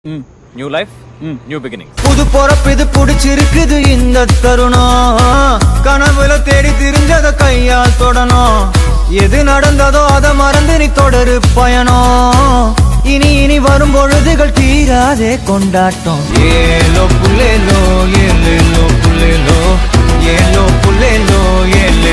New life new beginning. புது பொறப்பு இது புடிச்சிருக்குது இந்த தருணம். கனவுல தேடி திரிஞ்சத கையால் தொடணும். எது நடந்ததோ அத மறந்து நீ தொடரு பயணம். இனி இனி வரும் பொழுதுகள் தீராதே கொண்டாட்டம். ஏலோ புல்லேலோ ஏலேலோ புல்லேலோ ஏலோ புல்லேலோ ஏலே